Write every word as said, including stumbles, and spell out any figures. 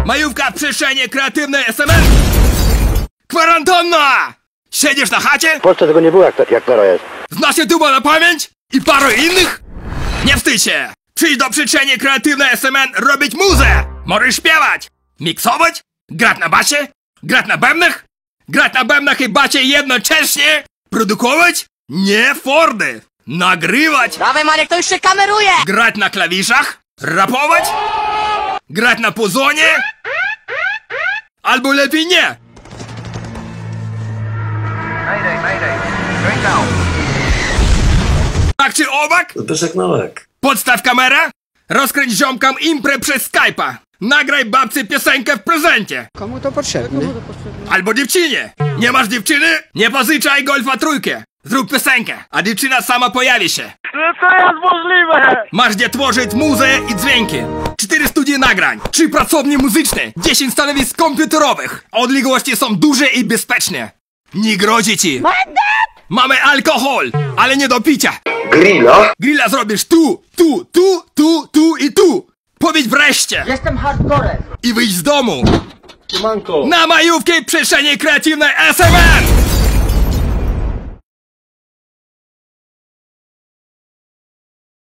Majówka w przestrzeni kreatywnej S M N. Kwarantanna! Siedzisz na chacie? W Polsce tego nie było jak, jak teraz jest. Znasz YouTube'a na pamięć? I paru innych? Nie wstydź się! Przyjdź do przestrzeni kreatywnej S M N robić muzę! Możesz śpiewać, miksować, grać na basie, grać na bębnach, grać na bębnach i basie jednocześnie, produkować, nie Fordy, nagrywać, Dawaj, Marek, to już się kameruje! grać na klawiszach, rapować, grać na puzonie, albo lepiej nie. Mayday, mayday. Going down. Tak czy owak? Pyszek Nowak. Podstaw kamerę, rozkręć ziomkam imprę przez Skype'a. Nagraj babcy piosenkę w prezencie. Komu to potrzebne? Albo dziewczynie. Nie masz dziewczyny? Nie pozyczaj Golfa trójkę. Zrób piosenkę, a dziewczyna sama pojawi się. To jest możliwe! Masz gdzie tworzyć muzę i dźwięki. Cztery studie nagrań, trzy pracownie muzyczne, dziesięć stanowisk komputerowych. Odległości są duże i bezpieczne. Nie grozi ci. Mamy alkohol, ale nie do picia. Grilla? Grilla zrobisz tu, tu, tu, tu, tu i tu. Powiedz wreszcie. Jestem hardcore. I wyjdź z domu. Siemanko. Na majówkę przestrzeni kreatywnej S M N.